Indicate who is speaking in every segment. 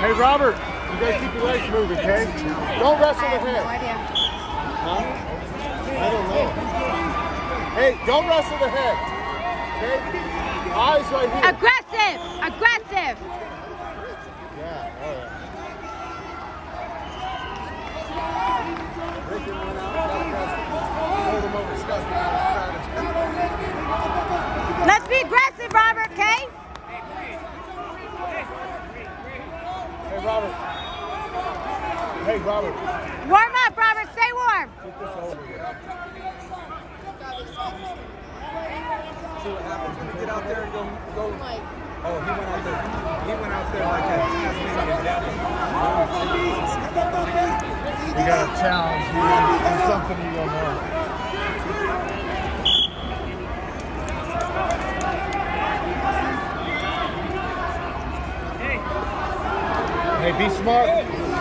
Speaker 1: Hey, Robert, you guys keep your legs moving, okay? Don't wrestle the head.
Speaker 2: No idea.
Speaker 1: Huh? I don't know. Hey, don't wrestle the head. Okay? Eyes right here.
Speaker 2: Aggressive! Aggressive!
Speaker 1: Yeah, oh yeah.
Speaker 2: Let's be aggressive, Robert, okay?
Speaker 1: Hey, Robert. Hey, Robert.
Speaker 2: Warm up, Robert. Stay warm.
Speaker 1: Get this over here.
Speaker 3: See what happens when you get out there and go. Oh, he went out there. He went out there like a Tasmanian devil.
Speaker 1: We got a challenge here. It's something you don't know. Hey, be smart.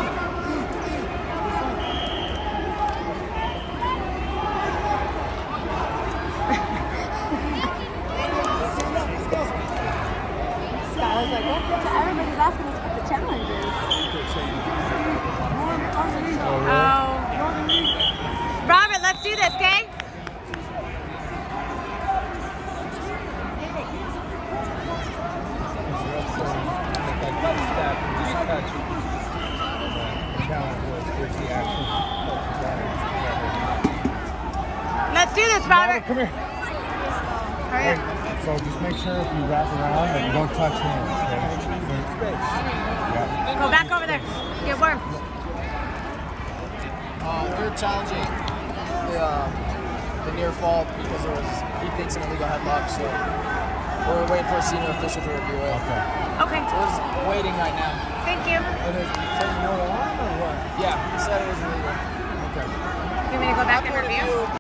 Speaker 2: I was like, everybody's asking us what the challenge is. Oh. Robert, let's do this, okay? Let's do this, Robert.
Speaker 1: Come here.
Speaker 2: Hurry up.
Speaker 1: So just make sure if you wrap around that you don't touch hands, okay? Yeah.
Speaker 2: Go back over there. Get warm.
Speaker 4: We're challenging the near fall because he thinks an illegal headlock, so we're waiting for a senior official to review it.
Speaker 1: Okay.
Speaker 2: Okay.
Speaker 4: So we're just waiting right now.
Speaker 2: Thank you.
Speaker 4: Yeah, he said it was illegal.
Speaker 1: Okay.
Speaker 2: You want me to go back and review?